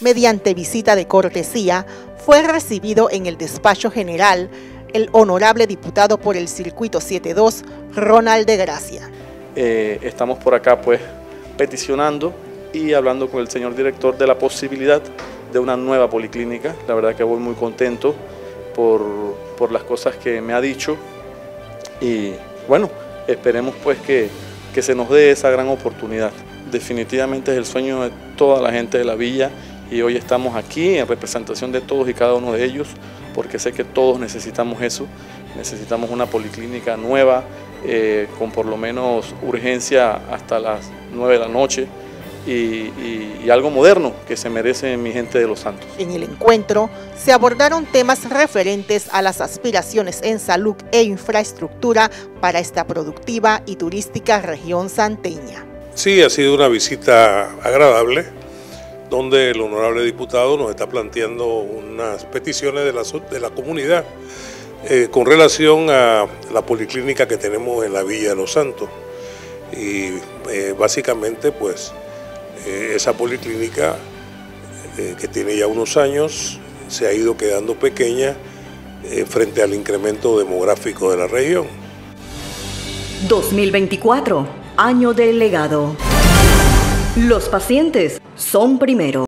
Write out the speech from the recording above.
mediante visita de cortesía, fue recibido en el despacho general el honorable diputado por el Circuito 7-2, Ronald de Gracia. Estamos por acá pues peticionando y hablando con el señor director de la posibilidad de una nueva policlínica. La verdad que voy muy contento por las cosas que me ha dicho y bueno, esperemos pues que se nos dé esa gran oportunidad. Definitivamente es el sueño de toda la gente de la villa y hoy estamos aquí en representación de todos y cada uno de ellos porque sé que todos necesitamos eso, necesitamos una policlínica nueva con por lo menos urgencia hasta las 9 de la noche y algo moderno que se merece mi gente de Los Santos. En el encuentro se abordaron temas referentes a las aspiraciones en salud e infraestructura para esta productiva y turística región santeña. Sí, ha sido una visita agradable, donde el honorable diputado nos está planteando unas peticiones de la comunidad con relación a la policlínica que tenemos en la Villa de Los Santos. Y básicamente pues esa policlínica que tiene ya unos años se ha ido quedando pequeña frente al incremento demográfico de la región. 2024, año del legado. Los pacientes son primero.